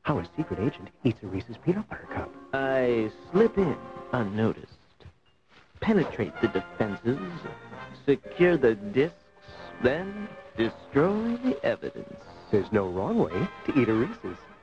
how a secret agent eats a Reese's peanut butter cup. I slip in unnoticed, penetrate the defenses, secure the discs, then destroy the evidence. There's no wrong way to eat a Reese's.